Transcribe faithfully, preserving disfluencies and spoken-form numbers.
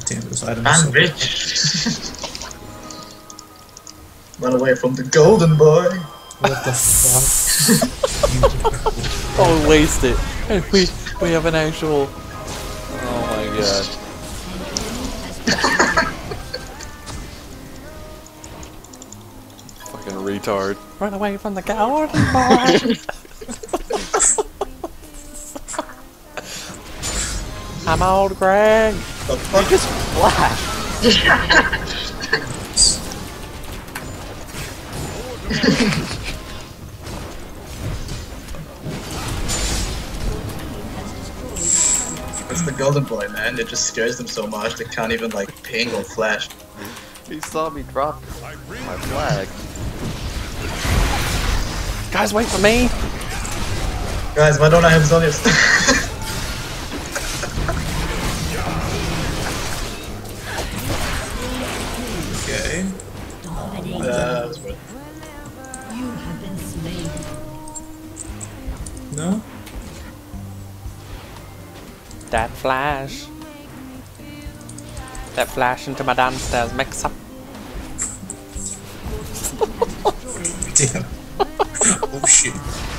Damn, those items. I'm So rich. Run away from the golden boy. what the fuck? Oh, waste it. And we we have an actual. Oh my god. Fucking retard. Run away from the golden boy. I'm old Greg. The fuck? You just flash. It's the golden boy, man. It just scares them so much they can't even like ping or flash. He saw me drop my flag. Guys, wait for me. Guys, why don't I have Zonius? Okay. Uh, that was worth You have been slain. No? That flash. That flash into my downstairs mix up. Damn. Oh shit.